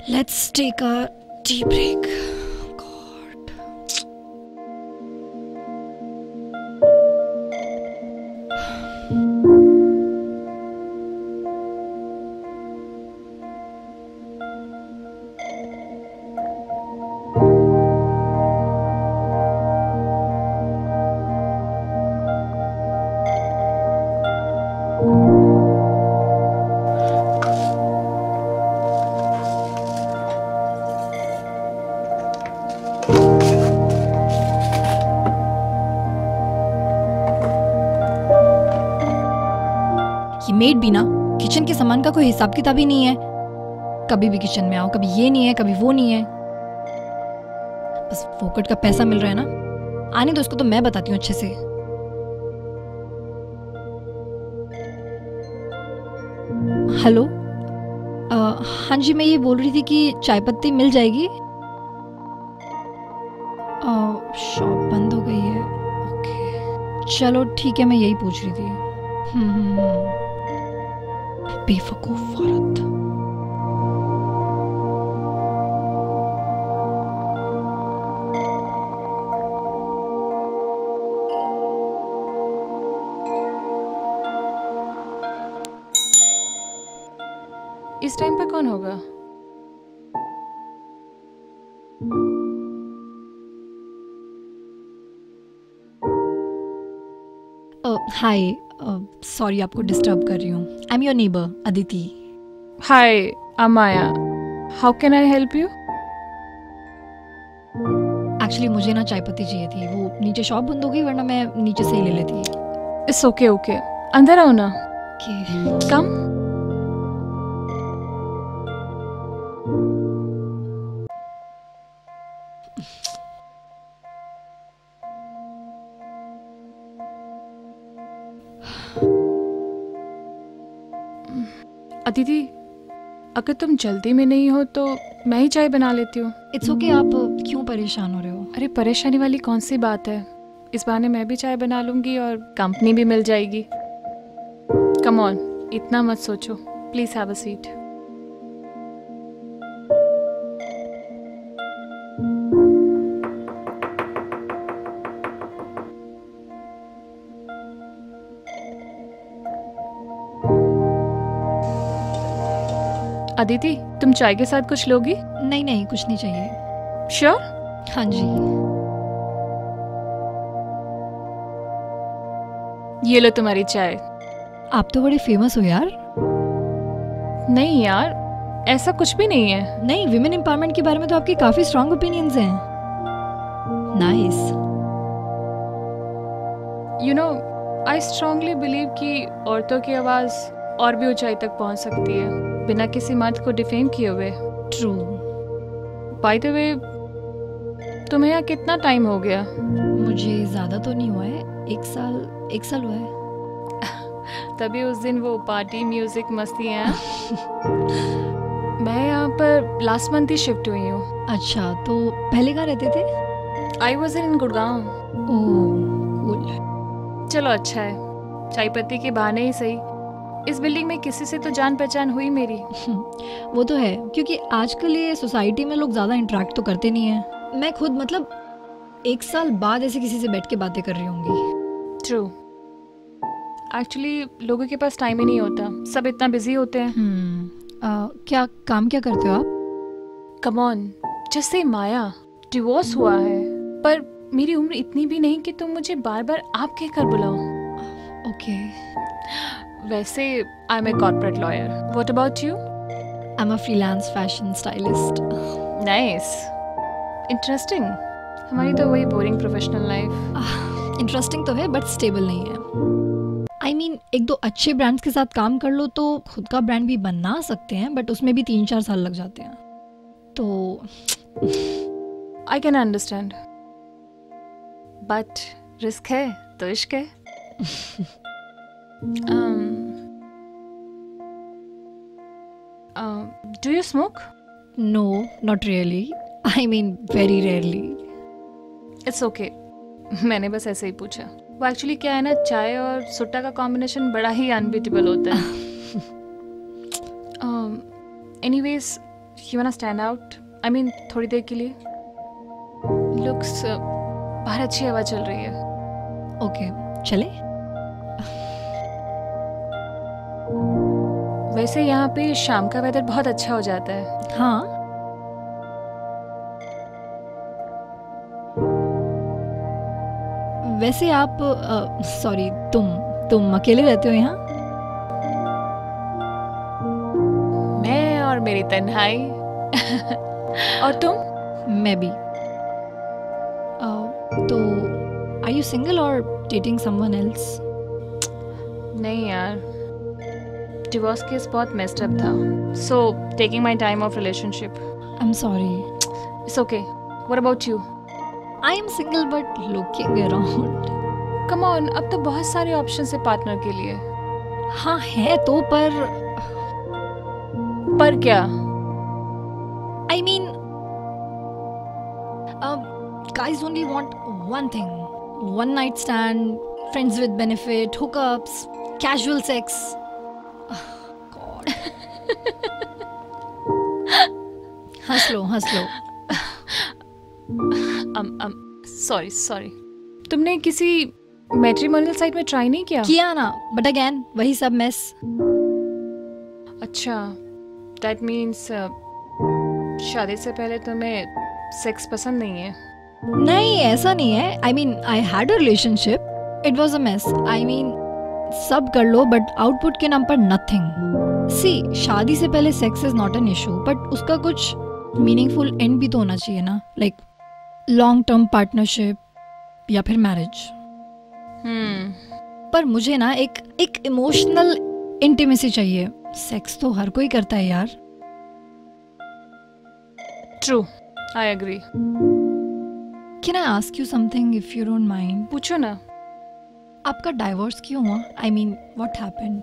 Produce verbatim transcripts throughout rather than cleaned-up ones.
Let's take a tea break. Made भी ना kitchen के सामान का कोई हिसाब किताब ही नहीं है। कभी भी किचन में आओ, कभी ये नहीं है, कभी वो नहीं है। बस फोकट का पैसा मिल रहा है ना। आने दो उसको, तो मैं बताती हूँ अच्छे से। हेलो, हाँ जी, मैं ये बोल रही थी कि चाय पत्ती मिल जाएगी। शॉप बंद हो गई है। ओके चलो ठीक है, मैं यही पूछ रही थी। हम्म बेवकूफ औरत। इस टाइम पे कौन होगा? हाय, सॉरी आपको डिस्टर्ब कर रही हूँ। I am your neighbour Aditi. Hi, I am Maya. How can I help you? Actually मुझे ना चाय पत्ती चाहिए थी। वो नीचे शॉप बंद हो गई, वरना मैं नीचे से ही ले लेती। इट्स ओके ओके, अंदर आओ ना। okay. कम। अदिति, अगर तुम जल्दी में नहीं हो तो मैं ही चाय बना लेती हूँ। इट्स ओके, आप क्यों परेशान हो रहे हो? अरे परेशानी वाली कौन सी बात है, इस बहाने मैं भी चाय बना लूंगी और कंपनी भी मिल जाएगी। कम ऑन, इतना मत सोचो। Please have a seat. Aditi, तुम चाय के साथ कुछ लोगी? नहीं नहीं, कुछ नहीं चाहिए। श्योर? हाँ जी। ये लो तुम्हारी चाय। आप तो बड़े फेमस हो यार। नहीं यार, ऐसा कुछ भी नहीं है। नहीं, विमेन एम्पावरमेंट के बारे में तो आपके काफी स्ट्रॉन्ग ओपिनियंस हैं। Nice. You know, I strongly believe कि औरतों की आवाज और भी ऊंचाई तक पहुंच सकती है बिना किसी मर्द को डिफेम किए हुए। ट्रू। बाय द वे, तुम्हें यहाँ कितना टाइम हो गया? मुझे ज्यादा तो नहीं हुआ है, एक साल एक साल हुआ है। तभी उस दिन वो पार्टी म्यूजिक मस्ती है। मैं यहाँ पर लास्ट मंथ ही शिफ्ट हुई हूँ। अच्छा, तो पहले कहाँ रहते थे? I was in Gurgaon. Oh cool. चलो अच्छा है, चाय पत्ती के बहाने ही सही। इस बिल्डिंग में किसी से तो जान पहचान हुई मेरी। वो तो है, क्योंकि आजकल ये सोसाइटी में लोग ज़्यादा इंटरेक्ट तो करते नहीं हैं। मैं खुद मतलब एक साल बाद ऐसे किसी से बैठ के बातें कर रही होंगी। ट्रू। एक्चुअली लोगों के पास टाइम ही नहीं होता, सब इतना बिजी होते हैं। hmm. क्या काम क्या करते हो आप? Come on, just say Maya, divorce हुआ है, पर मेरी उम्र इतनी भी नहीं कि तुम मुझे बार बार आप कहकर बुलाओ। ओके। वैसे I M a corporate lawyer. What about you? I am a freelance fashion stylist. Nice, interesting. हमारी तो वही बोरिंग प्रोफेशनल लाइफ। इंटरेस्टिंग तो है बट स्टेबल नहीं है। आई I मीन mean, एक दो अच्छे ब्रांड्स के साथ काम कर लो तो खुद का ब्रांड भी बना सकते हैं, बट उसमें भी तीन चार साल लग जाते हैं। तो आई कैन अंडरस्टैंड, बट रिस्क है तो इश्क है। um, uh, do you smoke? No, not really. I mean very rarely. It's okay. मैंने बस ऐसे ही पूछा। वो एक्चुअली क्या है ना, चाय और सुट्टा का कॉम्बिनेशन बड़ा ही अनबीटेबल होता है। Anyways, you want stand out? I mean थोड़ी देर के लिए? लुक्स बाहर अच्छी हवा चल रही है। ओके चले। वैसे यहाँ पे शाम का वेदर बहुत अच्छा हो जाता है। हाँ वैसे आप सॉरी तुम तुम अकेले रहते हो यहाँ? मैं और मेरी तन्हाई। और तुम? मैं भी। uh, तो आर यू सिंगल और डेटिंग समवन एल्स? नहीं यार, डिवोर्स केस बहुत मेस्ड अप था, so taking my time of relationship. I am sorry. It's okay. What about you? I am single but looking around. Come on, अब तो बहुत सारे options है पार्टनर के लिए। हाँ है तो, पर पर क्या? I mean guys only want one thing, one night stand, friends with benefit, hookups, casual sex. God. हंस लो हंस लो। um um sorry sorry तुमने किसी मैट्रिमोनियल साइट में ट्राई नहीं किया? किया ना, बट अगेन वही सब मेस। अच्छा, दैट मीन्स शादी से पहले तुम्हें सेक्स पसंद नहीं है? नहीं ऐसा नहीं है। I mean I had a relationship, it was a mess. I mean सब कर लो बट आउटपुट के नाम पर नथिंग। सी शादी से पहले sex is not an issue, but उसका कुछ मीनिंगफुल एंड भी तो होना चाहिए ना, लाइक लॉन्ग टर्म पार्टनरशिप या फिर मैरिज। हम्म पर मुझे ना एक एक इमोशनल इंटीमेसी चाहिए। सेक्स तो हर कोई करता है यार। True, I agree. Can I ask you something if you don't mind? पूछो ना। आपका डाइवोर्स क्यों हुआ? I mean what happened?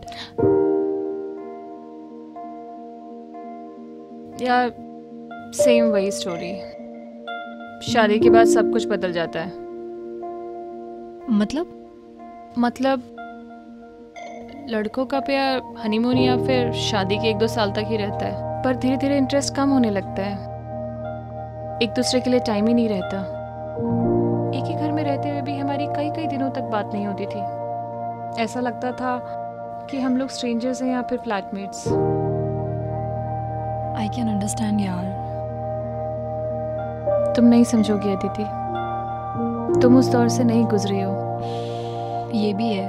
यार सेम वही स्टोरी। शादी के बाद सब कुछ बदल जाता है। मतलब? मतलब लड़कों का प्यार हनीमून या फिर शादी के एक दो साल तक ही रहता है, पर धीरे धीरे इंटरेस्ट कम होने लगता है। एक दूसरे के लिए टाइम ही नहीं रहता। एक ही घर में रहते हुए भी हमारी कई कई दिनों तक बात नहीं होती थी। ऐसा लगता था कि हम लोग स्ट्रेंजर्स हैं या फिर फ्लैटमेट्स। आई कैन अंडरस्टैंड यार। तुम नहीं समझोगी अदिति, तुम उस दौर से नहीं गुजरी हो। ये भी है।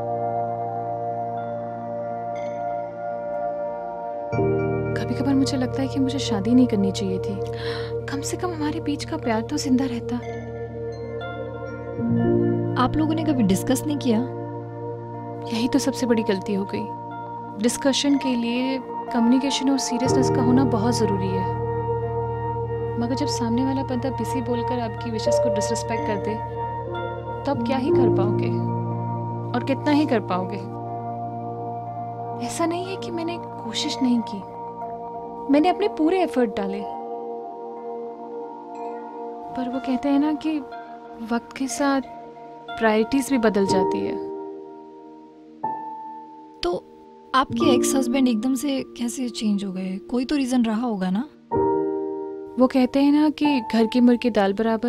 कभी कभार मुझे लगता है कि मुझे शादी नहीं करनी चाहिए थी। कम से कम हमारे बीच का प्यार तो जिंदा रहता। आप लोगों ने कभी डिस्कस नहीं किया? यही तो सबसे बड़ी गलती हो गई। डिस्कशन के लिए कम्युनिकेशन और सीरियसनेस का होना बहुत ज़रूरी है। मगर जब सामने वाला बंदा बिजी बोलकर आपकी विशेस को डिसरिस्पेक्ट कर दे, तो आप क्या ही कर पाओगे और कितना ही कर पाओगे? ऐसा नहीं है कि मैंने कोशिश नहीं की, मैंने अपने पूरे एफर्ट डाले। पर वो कहते हैं ना कि वक्त के साथ प्रायोरिटीज भी बदल जाती है। तो आपके एक्स हस्बैंड एकदम से कैसे चेंज हो गए? कोई तो रीजन रहा होगा ना? वो कहते हैं ना कि घर की मुर्गी दाल बराबर।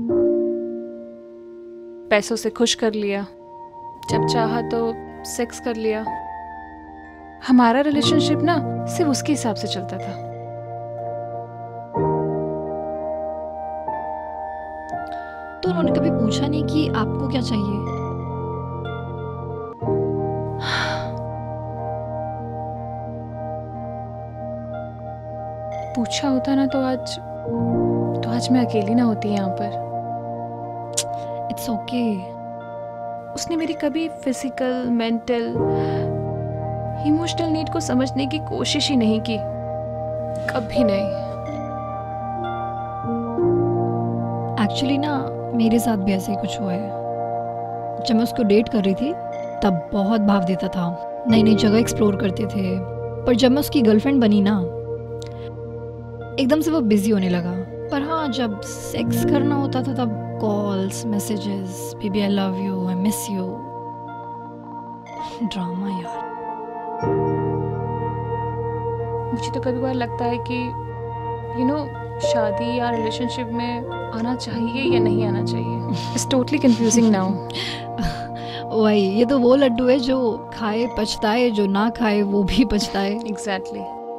पैसों से खुश कर लिया, जब चाहा तो सेक्स कर लिया। हमारा रिलेशनशिप ना सिर्फ उसके हिसाब से चलता था। तो उन्होंने कभी पूछा नहीं कि आपको क्या चाहिए? पूछा होता ना तो आज तो आज मैं अकेली ना होती यहाँ पर। It's okay. उसने मेरी कभी फिजिकल, मेंटल, इमोशनल नीड को समझने की कोशिश ही नहीं की, कभी नहीं। एक्चुअली ना मेरे साथ भी ऐसे ही कुछ हुआ है। जब मैं उसको डेट कर रही थी तब बहुत भाव देता था, नई नई जगह एक्सप्लोर करते थे। पर जब मैं उसकी गर्लफ्रेंड बनी ना, एकदम से वो बिजी होने लगा। पर हाँ, जब सेक्स करना होता था तब calls, messages, baby I love you, I miss you. Drama यार। मुझे तो कभी बार लगता है कि यू नो शादी या रिलेशनशिप में आना चाहिए या नहीं आना चाहिए, इट्स टोटली कंफ्यूजिंग नाउ। वही, ये तो वो लड्डू है जो खाए पछताए, जो ना खाए वो भी पछताए। एग्जैक्टली।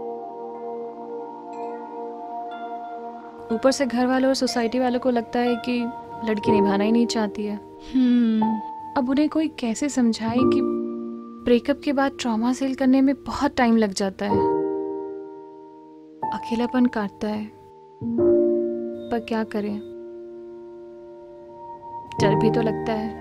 ऊपर से घर वालों और सोसाइटी वालों को लगता है कि लड़की निभाना ही नहीं चाहती है। हम्म अब उन्हें कोई कैसे समझाए कि ब्रेकअप के बाद ट्रॉमा सेल करने में बहुत टाइम लग जाता है, अकेलापन काटता है, पर क्या करें, डर भी तो लगता है।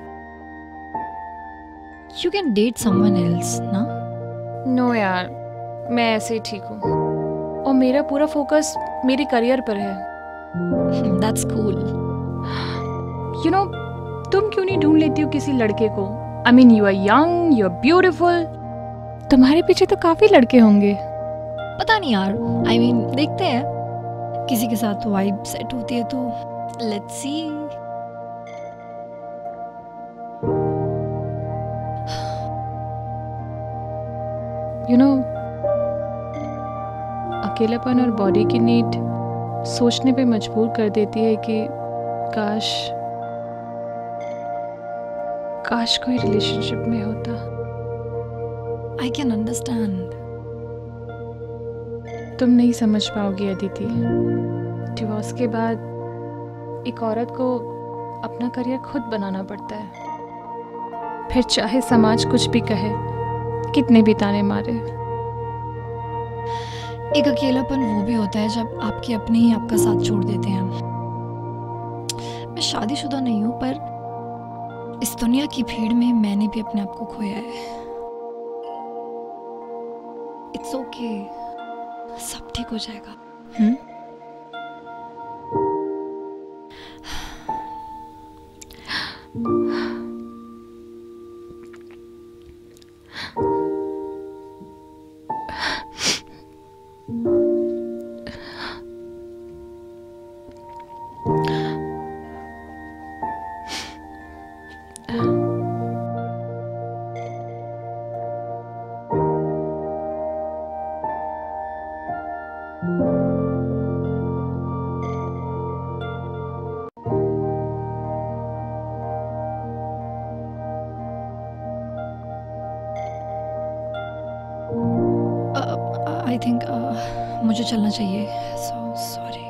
You can date someone else ना। नो यार, मैं ऐसे ही ठीक हूँ और मेरा पूरा फोकस मेरे करियर पर है। That's cool. यू नो, तुम क्यों नहीं ढूंढ लेती हो किसी लड़के को? I mean you are young, you are beautiful, तुम्हारे पीछे तो काफी लड़के होंगे। पता नहीं यार, आई I मीन mean, देखते हैं, किसी के साथ वाइब सेट होती है तो लेट्स सी। यू नो, अकेलापन और बॉडी की नीड सोचने पे मजबूर कर देती है कि काश काश कोई रिलेशनशिप में होता। I can understand. तुम नहीं समझ पाओगी अदिति, डिवोर्स के बाद एक औरत को अपना करियर खुद बनाना पड़ता है, फिर चाहे समाज कुछ भी कहे, कितने भी ताने मारे। एक अकेलापन वो भी होता है जब आपके अपने ही आपका साथ छोड़ देते हैं। मैं शादीशुदा नहीं हूँ, पर इस दुनिया की भीड़ में मैंने भी अपने आप को खोया है। इट्स ओके, सब ठीक हो जाएगा। हम्म आई थिंक मुझे चलना चाहिए, सो सॉरी।